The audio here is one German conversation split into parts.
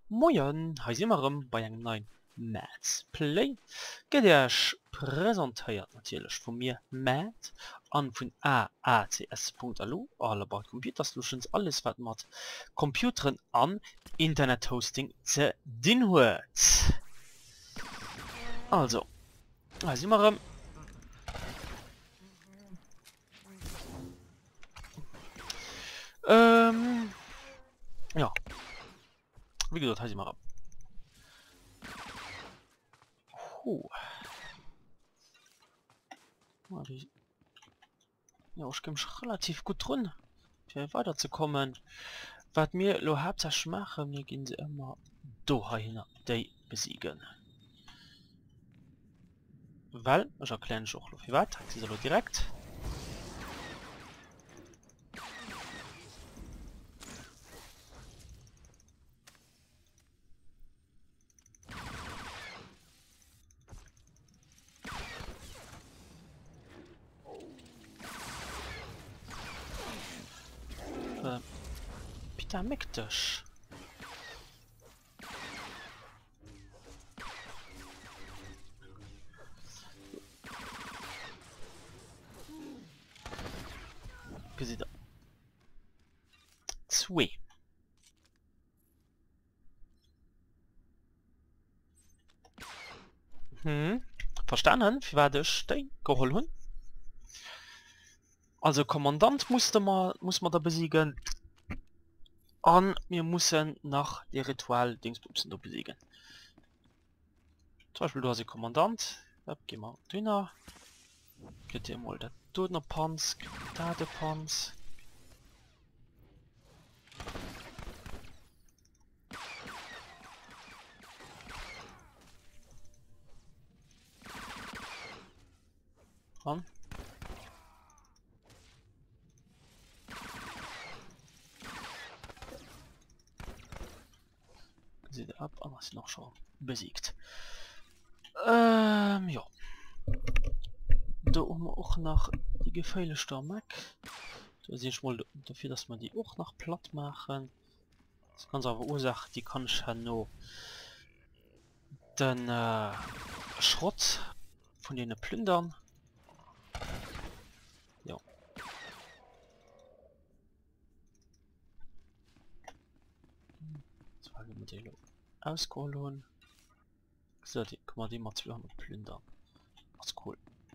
Moin, heiß immerem bei einem neuen Let's Play. Gedech präsentiert natürlich von mir Matt an von AACS.lu, all about Computer Solutions, alles was mit Computern an Internet Hosting zu tun hat. Also, heiß immerem. Ja, wie gesagt, heiß immerem. Ja, ich komme relativ gut run, für weiterzukommen. Was mir lo hauptsächlich machen, mir gehen sie immer dahin, die besiegen. Weil, ich erkläre euch auch noch wie weit, sie soll direkt. Peter Mektisch. Gesehen. Zwei. Verstanden? Wie war das? Den geholt? Also Kommandant muss man da besiegen. Und wir müssen nach der Ritual Dingsbumsen da besiegen. Zum Beispiel du hast den Kommandant. Gehen wir dünner. Geht ihr mal der Dudner Panz, da der Panz. An. Sieht ab, aber ist noch schon besiegt. Ja. Da haben wir auch noch die Gefehle Sturmek. Da sehe ich mal dafür, dass wir die auch noch platt machen. Das kann aber Ursache, die kann ich ja nur den Schrott von denen plündern. Ja. Zwei Modelle ausgeholt. So, die kann man die mal 200 plündern. Das ist cool.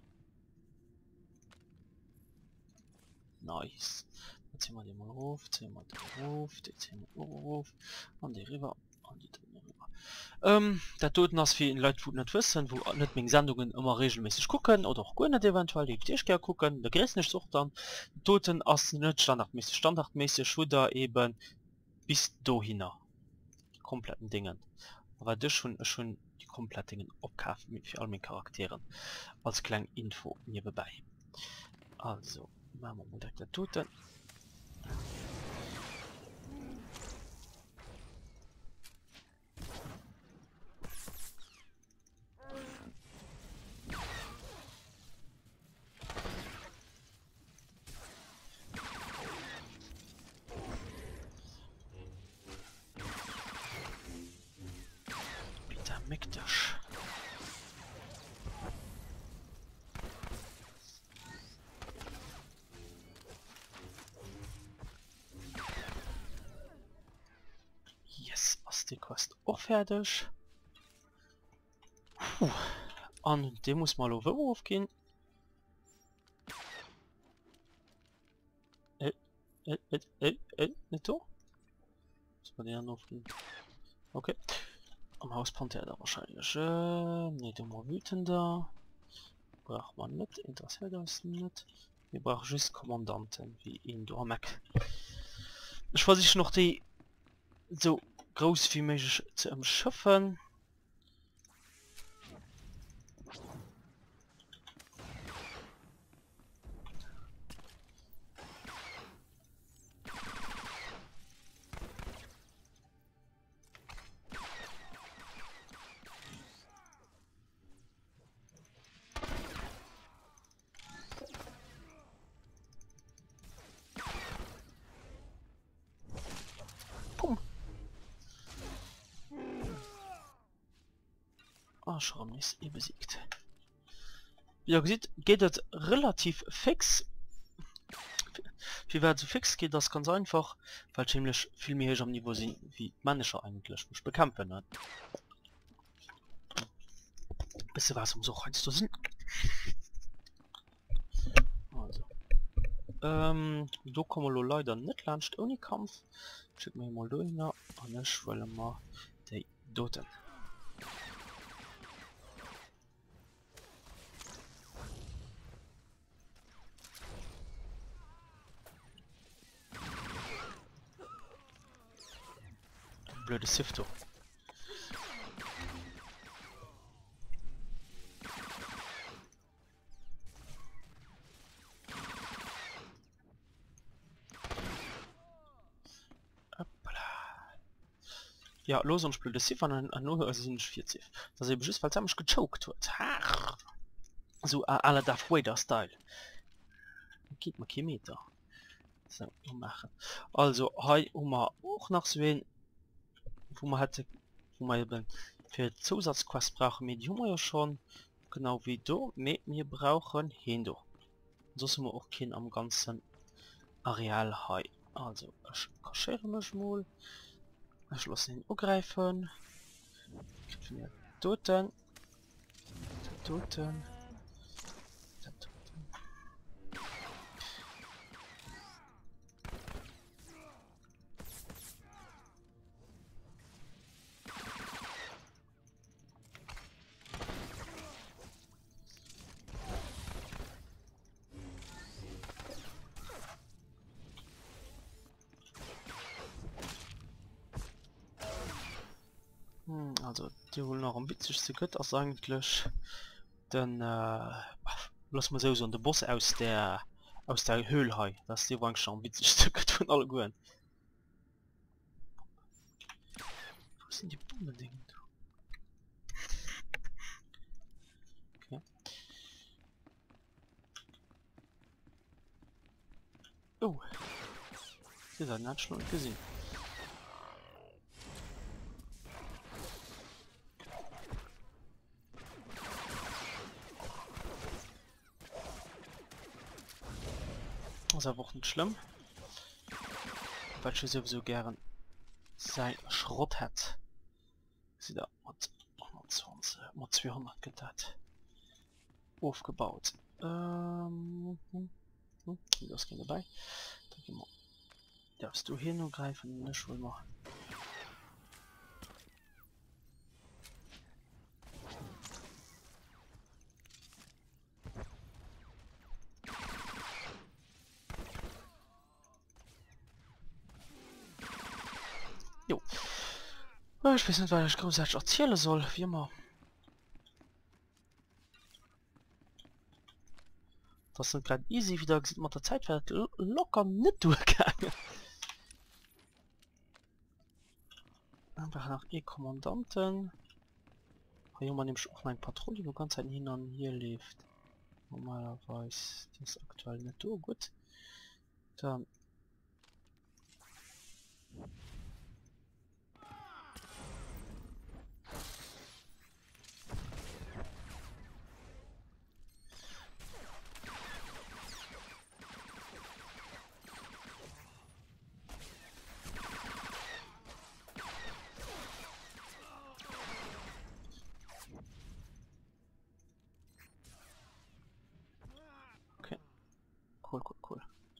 Nice. Jetzt ziehen wir die mal auf, ziehen wir die auf, die ziehen wir auf, an die River, an die River. Der Toten ist für Leute, die nicht wissen, wo nicht mit Sendungen immer regelmäßig gucken, oder auch gar nicht eventuell, die ich gerne gucken, der Gräß nicht sucht dann. Toten ist nicht standardmäßig, oder eben bis dahin. Die kompletten Dingen. Aber das schon die kompletten Dingen abkaufen mit für all meinen Charakteren. Als kleine Info nebenbei. Also. Machen wir mal direkt der Toten. Peter Mektisch. Die Quest auch fertig. Und dem muss mal aufgehen. Nicht so? Muss man den aufgehen. Okay. Am Haus Panther da wahrscheinlich. Ne, du mal wütender. Braucht man nicht. Interessiert uns nicht. Wir brauchen just Kommandanten wie in Dormac. Ich versuche noch die so groß wie möglich zu umschaffen. schon ist besiegt. Wie ihr seht, geht es relativ fix. Wie weit so fix geht das ganz einfach, weil ziemlich viel mehr am Niveau sind wie mancher eigentlich mich bekämpfen hat. Bisschen was so kannst du sind. Also. Du kommen wir leider nicht launcht ohne Kampf. Schick mir mal durch und ich will mal die Doten. Blöde Sifto. Ja, los und blöde Sif an nur sind 40. Das ist just weil es mich gechoked wird. So alle darf Wader Style. Geht mal Kilometer. So machen. Also hi auch nach so ein, wo man hatte, wo man eben für Zusatzquest brauchen Medium ja schon genau wie du mit mir brauchen hin du. So sind wir auch kein am ganzen Areal hi. Also ich kaschiere mich mal. Ich lasse ihn angreifen. Toten. Toten. Also die wohl noch am witzigste Gött als eigentlich dann lass mal so der Boss aus der Höhle, dass die waren schon witzigste Gött von alle Guen. Wo sind die Bomben-Dinge? Okay. Oh, die sind nicht schon gesehen. Das ist einfach nicht schlimm, weil ich sowieso gern sein Schrott hat. Sie da mit 120, mit 200 getan. Aufgebaut. Das geht dabei. Da gehen wir. Darfst du hier nur greifen? Ne, schon mal. Jo. Ich weiß nicht, was ich großartig erzählen soll, wie immer. Das sind gerade easy wieder gesehen, mit der Zeit wird locker nicht durchgegangen. Einfach nach E-Kommandanten. Hier man nämlich auch ein Patrouille, die ganze Zeit hin und hier lebt. Normalerweise das ist aktuell nicht so gut. Dann cool.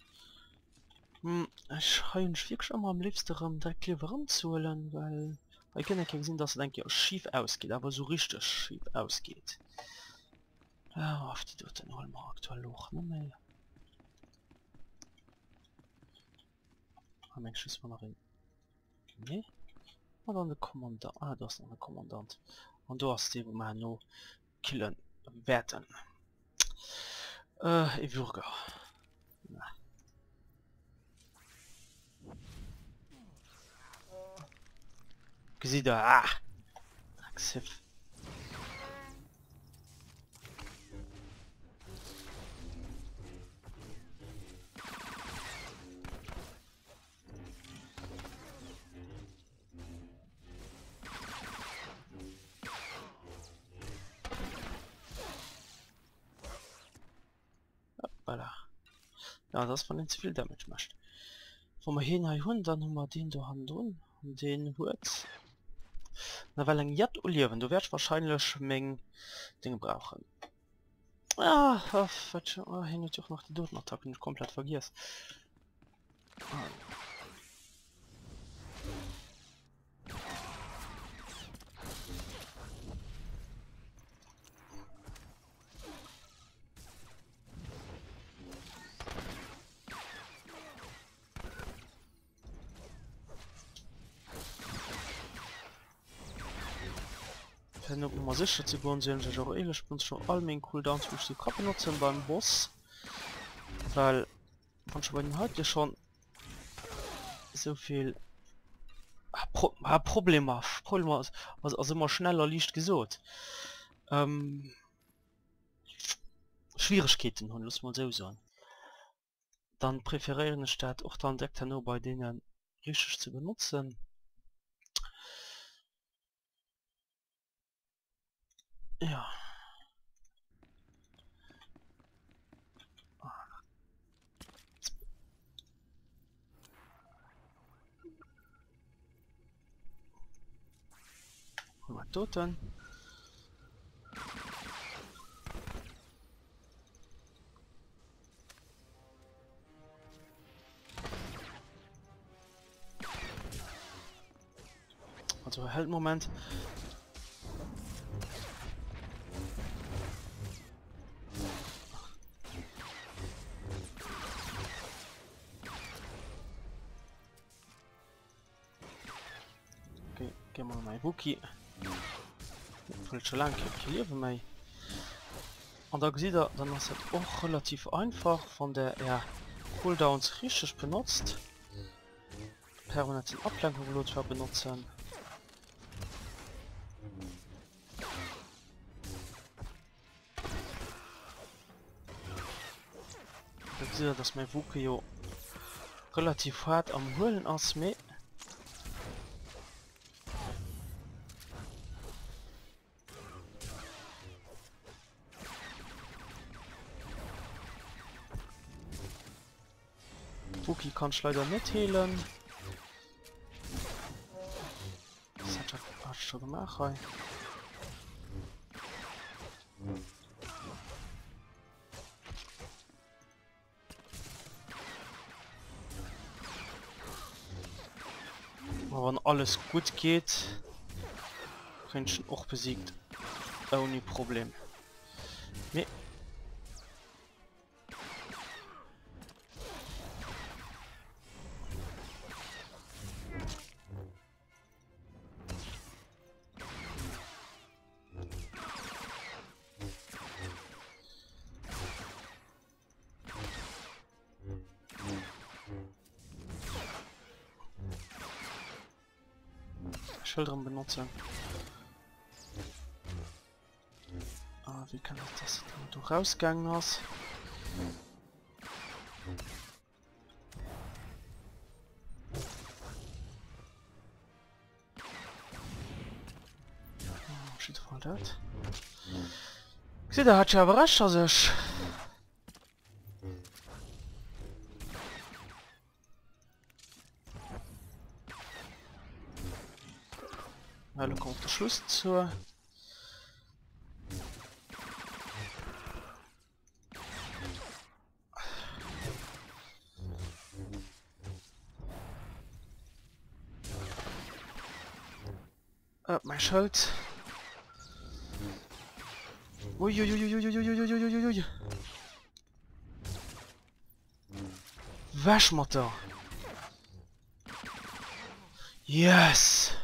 Ich habe wirklich immer am liebsten direkt lieber rumzuholen, weil ich kann ja sehen, dass es denke ich schief ausgeht, aber so richtig schief ausgeht. Ja, auf die dort holen wir aktuell hoch, ne mehr. Ah, mein Schuss war noch in. Ne? Und dann der Kommandant. Ah, da ist noch ein Kommandant. Und du hast die, wo man noch killen werden. Ich würde. Na. Gesehen da. Ah! Sif. Ja, das von den zu viel Damage macht. Von wir hin hun dann haben wir den da hand und den hurt. Na weil ein Jet olieren, du wirst wahrscheinlich Mengen Dinge brauchen. Ja, hin natürlich noch die Dotenattacken komplett vergisst. Sicher zu gehen sind ich bin schon all cooldown die Kap benutzen beim Boss, weil man schon heute schon so viel Problem was immer schneller liegt gesucht Schwierigkeiten und muss man so sagen, dann präferieren statt auch dann direkt nur bei denen richtig zu benutzen. Ja. Toten. Also hält Moment. Okay, gehen wir mal Wookie. Schon lange killieren mei. Und da sieht er, dann ist es auch relativ einfach von der Cooldowns richtig benutzt. Permanenten Ablenkung benutzen. Da sieht er, dass mein Wookie relativ hart am Holen aus mir. Wookie kann ich leider nicht heilen. Das hat er schon gemacht. Ey. Aber wenn alles gut geht, kann ich ihn auch besiegt. Ohne Problem. Nee. Schildern benutzen. Ah, wie kann ich das, wenn du rausgegangen hast? Oh, shit, voll das. Sieh, der hat ja überrascht, also ich. Weil kommt der Schluss zur. Mein Schild. Uiuiuiuiuiuiuiuiuiui. Waschmutter. Yes.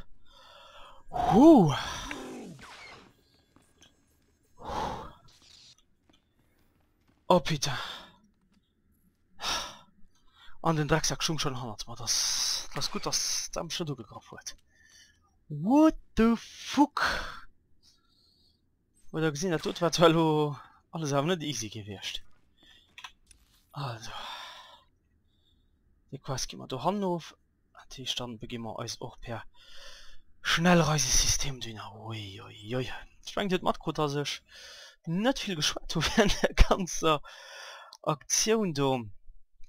Oh Peter. An den Drecksack schon 100 mal das gut, dass am schon gekauft wird. What the fuck? Oder gesehen hat tut war hallo alles haben nicht easy gewirrscht. Also die quasi mal durch Hannover die stand beginnen wir als auch per Schnellreisesystem dünner. Uiuiui. Sprengt mat gut as sech net viel geschwat werden der ganze Aktion do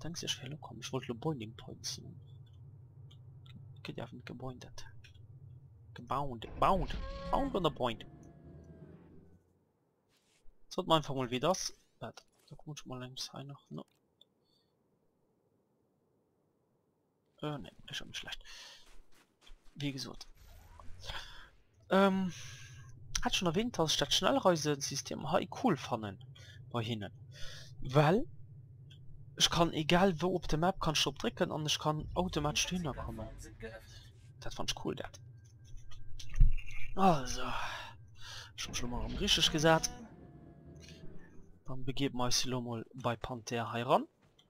denkst du, ich will kommen? Ich wollte Binding Points. Geht ja nicht gebäundet. Bound on the point. So man einfach mal wie das. Da kommt schon mal längst rein noch. No. Ne, ist schon nicht schlecht. Wie gesagt. Hat schon erwähnt, dass das Schnellreisesystem cool fanden bei ihnen. Weil ich kann egal wo auf der Map kann Stopp drücken und ich kann automatisch Dünner kommen. Das fand ich cool, das. Also, schon mal richtig gesagt. Dann begeben wir uns mal bei Panther heran.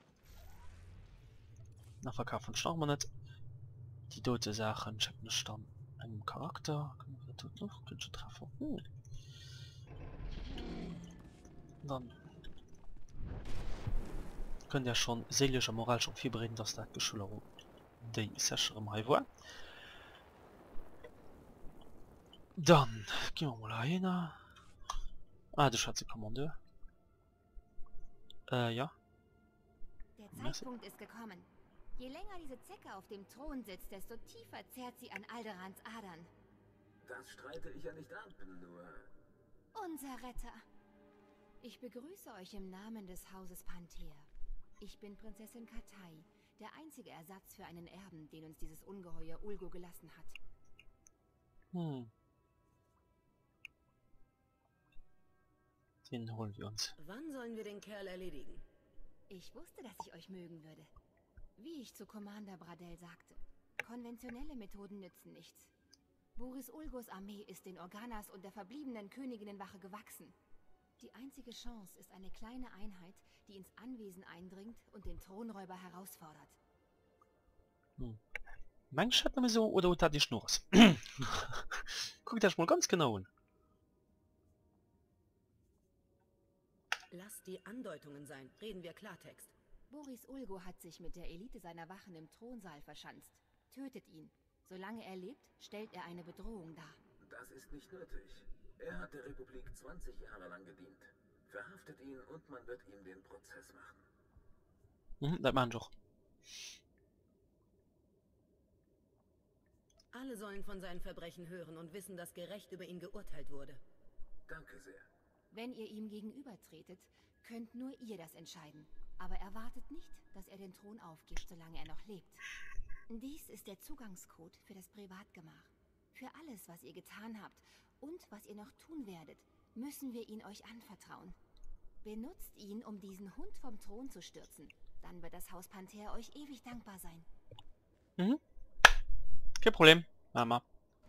Nach verkaufen starten wir nicht. Die tote Sachen checken dann einen Charakter. Noch treffen. Dann könnt ihr schon seelischer Moral schon viel bereden, dass der Geschulung die Session im Hai war. Dann gehen wir mal hin. Ah, du Schatze Kommandeur. Ja. Der Zeitpunkt ist gekommen. Je länger diese Zecke auf dem Thron sitzt, desto tiefer zerrt sie an Alderans Adern. Das streite ich ja nicht ab, nur... Unser Retter. Ich begrüße euch im Namen des Hauses Panther. Ich bin Prinzessin Katai, der einzige Ersatz für einen Erben, den uns dieses Ungeheuer Ulgo gelassen hat. Den holen wir uns. Wann sollen wir den Kerl erledigen? Ich wusste, dass ich euch mögen würde. Wie ich zu Commander Bradel sagte, konventionelle Methoden nützen nichts. Boris Ulgos Armee ist den Organas und der verbliebenen Königinnenwache gewachsen. Die einzige Chance ist eine kleine Einheit, die ins Anwesen eindringt und den Thronräuber herausfordert. Mein Schatten so oder unter die Schnurs. Guck das mal ganz genau an. Lass die Andeutungen sein. Reden wir Klartext. Boris Ulgo hat sich mit der Elite seiner Wachen im Thronsaal verschanzt. Tötet ihn. Solange er lebt, stellt er eine Bedrohung dar. Das ist nicht nötig. Er hat der Republik 20 Jahre lang gedient. Verhaftet ihn und man wird ihm den Prozess machen. Das machen doch. Alle sollen von seinen Verbrechen hören und wissen, dass gerecht über ihn geurteilt wurde. Danke sehr. Wenn ihr ihm gegenübertretet, könnt nur ihr das entscheiden. Aber erwartet nicht, dass er den Thron aufgibt, solange er noch lebt. Dies ist der Zugangscode für das Privatgemach. Für alles, was ihr getan habt und was ihr noch tun werdet, müssen wir ihn euch anvertrauen. Benutzt ihn, um diesen Hund vom Thron zu stürzen. Dann wird das Haus Panther euch ewig dankbar sein. Kein Problem. Mama.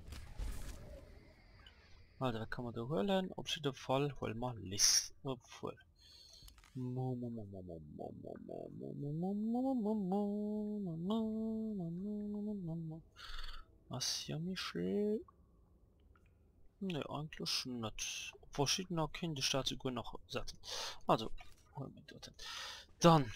Also, da kann man da holen. Auf jeden Fall holen wir Liss. Obwohl. Was ja Michel? Ne, eigentlich nicht. Verschiedene Kinder Staatsfiguren noch setzen. Also, holen wir dort. Dann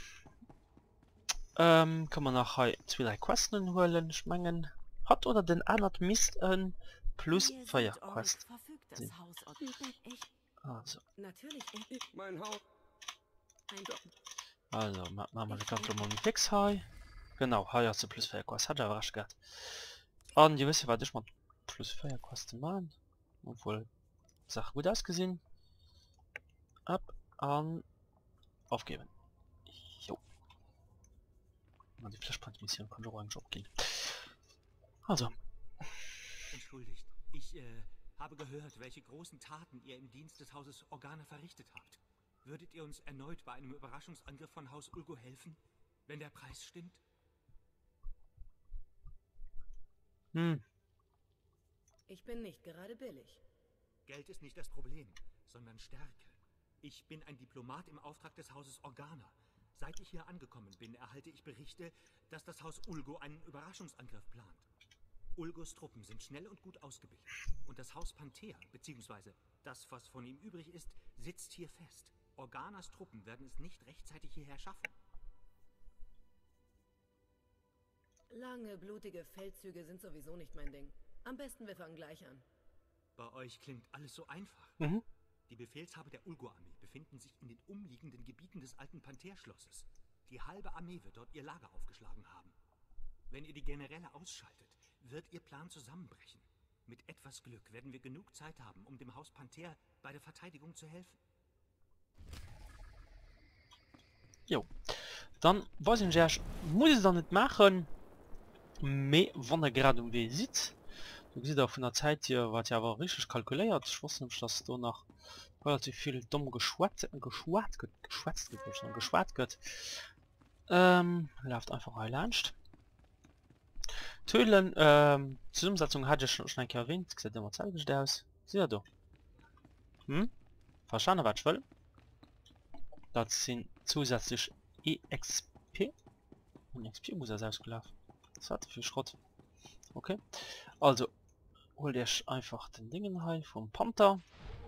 kann man nachher 2-3 Questen holen, schmengen. Hat oder den anderen Mist plus Feuerquest. Also. Natürlich mein Haus. Also, machen wir ganz normal mit Fix High. Genau, High hast du plus Feuerquest. Hat er rasch gehabt. Und ihr wisst ja, was ich mal plus Feuerquest machen. Obwohl, Sache gut ausgesehen. Ab an aufgeben. Jo. Und die Flashpoint-Mission kann doch eigentlich abgehen. Also. Entschuldigt, ich habe gehört, welche großen Taten ihr im Dienst des Hauses Organa verrichtet habt. Würdet ihr uns erneut bei einem Überraschungsangriff von Haus Ulgo helfen, wenn der Preis stimmt? Ich bin nicht gerade billig. Geld ist nicht das Problem, sondern Stärke. Ich bin ein Diplomat im Auftrag des Hauses Organa. Seit ich hier angekommen bin, erhalte ich Berichte, dass das Haus Ulgo einen Überraschungsangriff plant. Ulgos Truppen sind schnell und gut ausgebildet. Und das Haus Panther, beziehungsweise das, was von ihm übrig ist, sitzt hier fest. Organas Truppen werden es nicht rechtzeitig hierher schaffen. Lange, blutige Feldzüge sind sowieso nicht mein Ding. Am besten wir fangen gleich an. Bei euch klingt alles so einfach. Die Befehlshaber der Ulgo-Armee befinden sich in den umliegenden Gebieten des alten Panther-Schlosses. Die halbe Armee wird dort ihr Lager aufgeschlagen haben. Wenn ihr die Generäle ausschaltet, wird ihr Plan zusammenbrechen. Mit etwas Glück werden wir genug Zeit haben, um dem Haus Panther bei der Verteidigung zu helfen. Jo. Dann weiß ich nicht, muss ich es dann nicht machen, aber wenn er gerade um wie sieht, du siehst auch von der Zeit hier, was ja aber richtig kalkuliert. Ich wusste nicht, dass da noch relativ viel dumm geschwatzt wird. Läuft einfach erlernst. Tölen, Zusammensetzung hatte ich schon erwähnt, sieht immer zeitlich aus. Sieh da. Verstanden, was ich will? Das sind zusätzlich EXP. Und XP muss er selbst gelaufen. Das hat viel Schrott. Okay. Also, hol dir einfach den Dingen heil vom Panther.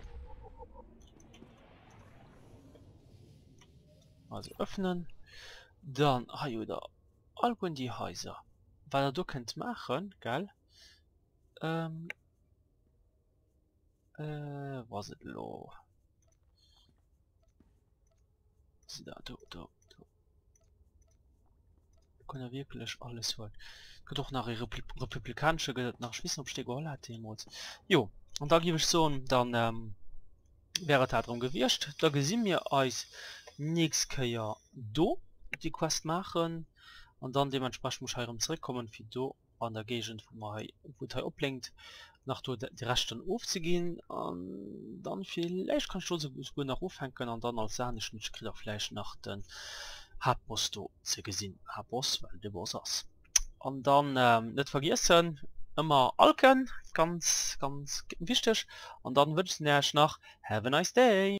Also öffnen. Dann habe ich da all die Häuser. Weil er du könnt machen, geil. Was ist lo? Da. Kann er wirklich alles holen. Doch nach republikanische nach Schwissabstieg hat. Jo, und da gebe ich so dann wäre darum gewirrscht. Da gesehen mir als nächstes Jahr do die Quest machen und dann dementsprechend muss ich zurückkommen wie du an der Gegend wo er ablenkt nach die rechten aufzugehen und dann vielleicht kannst du so gut nach aufhängen und dann als sahnischen Fleisch nach den Hauptboss zu gesehen Hauptboss, weil der Boss ist. Und dann nicht vergessen immer Alken, ganz wichtig, und dann wünschen wir euch noch have a nice day.